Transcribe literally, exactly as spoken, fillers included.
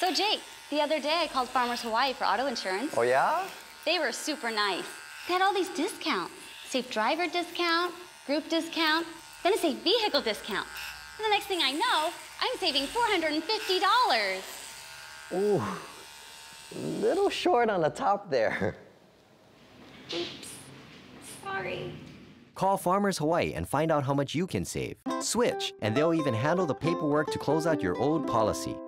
So, Jake, the other day I called Farmers Hawaii for auto insurance. Oh, yeah? They were super nice. They had all these discounts. Safe driver discount, group discount, then a safe vehicle discount. And the next thing I know, I'm saving four hundred fifty dollars. Ooh, little short on the top there. Oops, sorry. Call Farmers Hawaii and find out how much you can save. Switch, and they'll even handle the paperwork to close out your old policy.